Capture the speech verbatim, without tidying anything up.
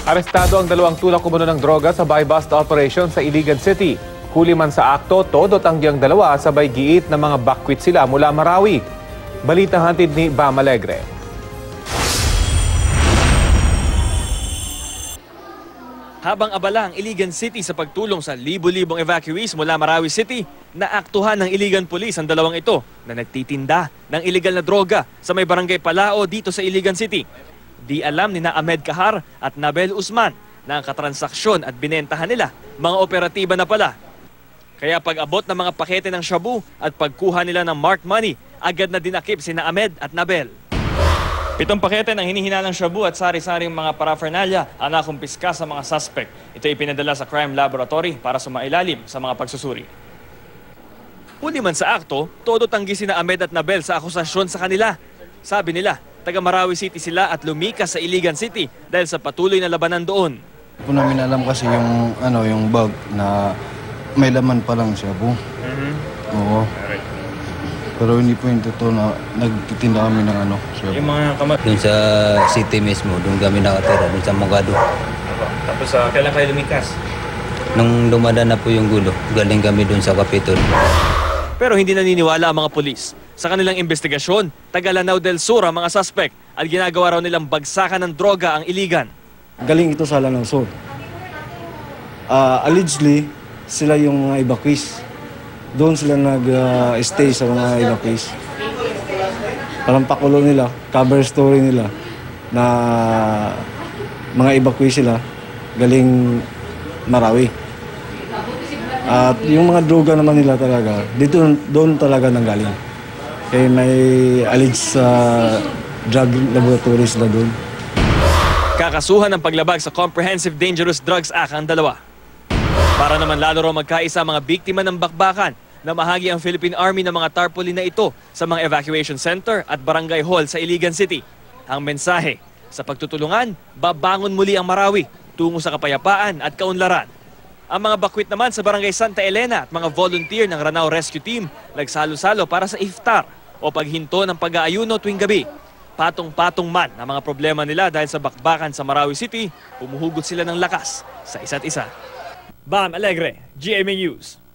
Arestado ang dalawang tulak kumuno ng droga sa buy-bust operation sa Iligan City. Huli man sa akto, todo tangyang dalawa sabay giit na mga bakwit sila mula Marawi. Balitang hatid ni Bam Alegre. Habang abala ang Iligan City sa pagtulong sa libo-libong evacuees mula Marawi City, naaktuhan ng Iligan Police ang dalawang ito na nagtitinda ng iligal na droga sa may barangay Palao dito sa Iligan City. Di alam ni na Ahmed Kahar at Nabel Usman na ang katransaksyon at binentahan nila mga operatiba na pala. Kaya pag-abot ng mga pakete ng shabu at pagkuha nila ng marked money, agad na dinakip si na Ahmed at Nabel. Pitong pakete ng hinihinalang shabu at sari-saring mga paraphernalia ang nakumpiska sa mga suspect. Ito ipinadala sa crime laboratory para sumailalim sa mga pagsusuri. Huli man sa akto, todo tanggi si na Ahmed at Nabel sa akusasyon sa kanila. Sabi nila, taga Marawi City sila at lumikas sa Iligan City dahil sa patuloy na labanan doon. Po namin alam kasi yung ano yung bag na may laman pa lang siya po. Mm-hmm. Oo. Pero hindi po yung totoo na nagtitinda kami ng ano siya. Yung mga kamat... Doon sa city mismo, doon kami nakatira, doon sa Mogado. Tapos uh, kailan kayo lumikas? Nung dumadaan na po yung gulo, galing kami doon sa Capitol. Pero hindi naniniwala ang mga pulis. Sa kanilang investigasyon, taga Lanao del Sur ang mga suspect at ginagawa raw nilang bagsakan ng droga ang Iligan. Galing ito sa Lanao Sur. Uh, allegedly, sila yung mga evacuees. Doon sila nag-stay uh, sa mga evacuees. Parang pakulo nila, cover story nila na mga evacuees sila galing Marawi. At yung mga droga naman nila talaga, dito doon talaga nanggaling. Kaya may alleged sa uh, drug laboratories na doon. Kakasuhan ng paglabag sa Comprehensive Dangerous Drugs Act ang dalawa. Para naman lalo raw magkaisa mga biktima ng bakbakan, namahagi ang Philippine Army ng mga tarpaulin na ito sa mga evacuation center at barangay hall sa Iligan City. Ang mensahe, sa pagtutulungan, babangon muli ang Marawi tungo sa kapayapaan at kaunlaran. Ang mga bakwit naman sa barangay Santa Elena at mga volunteer ng Ranao Rescue Team nagsalo-salo para sa iftar o paghinto ng pag-aayuno tuwing gabi. Patong-patong man ang mga problema nila dahil sa bakbakan sa Marawi City, humuhugot sila ng lakas sa isa't isa. Bam Alegre, G M A News.